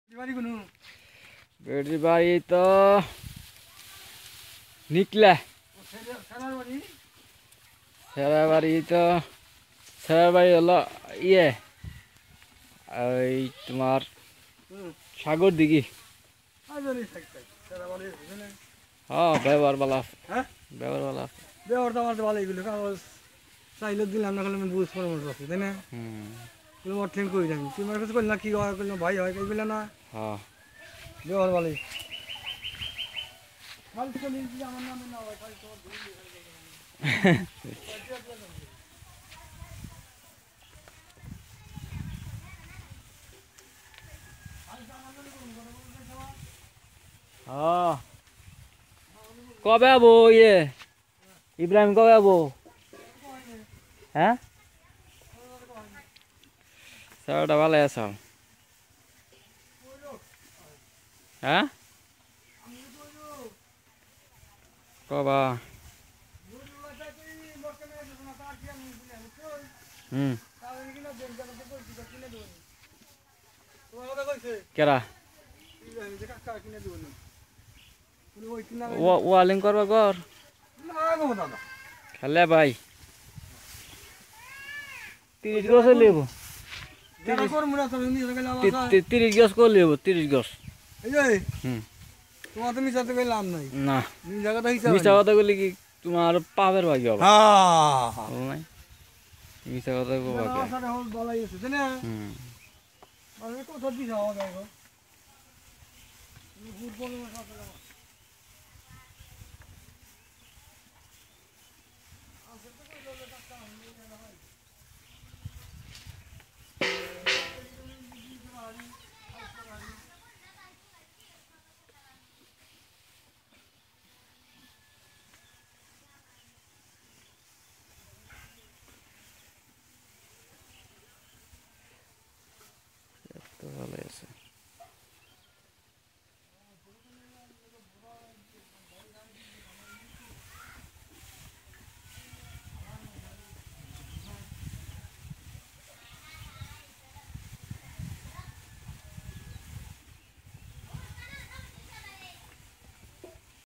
বেড়ি বাড়ি তো নিকলা সেরা বাড়ি তো সেরা বাড়ি হলো ইয়ে ওই তোমার সাগর দিঘি। হ্যাঁ ব্যবহার ভালো আছে। হ্যাঁ ব্যবহার ভালো আছে। ব্যবহার তো আমার তো ভালো এগুলো কাগজ চাইলে দিলাম না আমি বুঝ পরামর্শ আছে তাই না এগুলো ঠিক করে যাবি তুই আমার কাছে করলি না কি হয় করলি ভাই হয় এগুলো না হ্যাঁ ব্যবহার ভালোই খালি চলে আমার নামে না হয় খালি তোমার হ্যাঁ কবে আবো ইয়ে ইব্রাহিম কবে আবো? হ্যাঁ স্যারটা ভালো আছো? হ্যাঁ কবা কেরা ওয়ালিং করবা ঘর খেলে ভাই 30 গছ লিব 30 গছ করে লিব 30 গছ তোমার তো মিশাতে গেলাম নাই না মিশা কথা বলি কি তোমার পাবের ভাগ্য হবে নাই মিশা কথা কবা কথা দিস